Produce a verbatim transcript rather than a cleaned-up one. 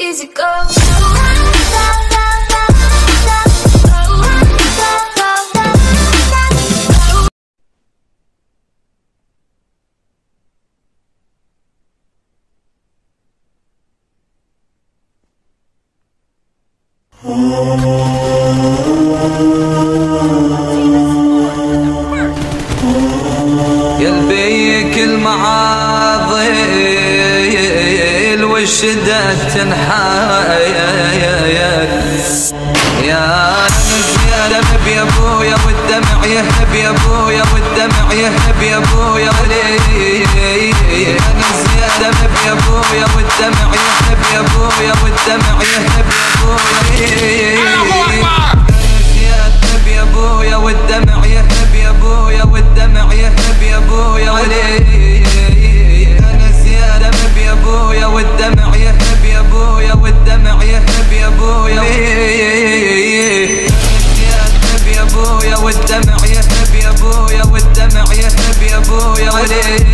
easy go. يلبيك المعاضل والشدة تنحايل يا زيادة يا ابويا والدمع يهب يا ابويا والدمع يهب يا ابويا يا زيادة يا ابويا والدمع يهب يا ابويا والدمع يهب يا ابويا يا ابويا والدمع يهب يا ابويا والدمع يهب يا ابويا انا زيادة يا ابويا والدمع يهب يا ابويا والدمع يهب يا ابويا يا ابويا والدمع يهب يا ابويا والدمع يهب يا ابويا